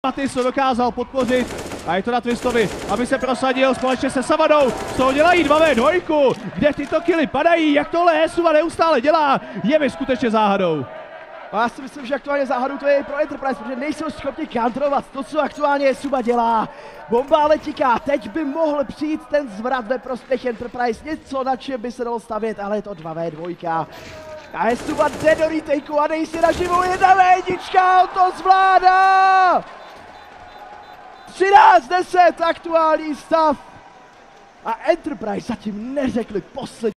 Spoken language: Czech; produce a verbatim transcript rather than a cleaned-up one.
Matiso dokázal podpořit a je to na Twistovi, aby se prosadil společně se Savadou. Z toho dělají dva vé dva, kde tyto killy padají, jak tohle Esuva neustále dělá, je mi skutečně záhadou. A já si myslím, že aktuálně záhadu to je i pro Enterprise, protože nejsou schopni counterovat to, co aktuálně Esuva dělá. Bomba ale tiká, teď by mohl přijít ten zvrat ve prospěch Enterprise, něco na čem by se dalo stavět, ale je to dva vé dva. A Esuva jde do retakeu a dej si na živou, jedna vé jedna, on to zvládá! třináct deset aktuální stav a Enterprise zatím neřekli poslední.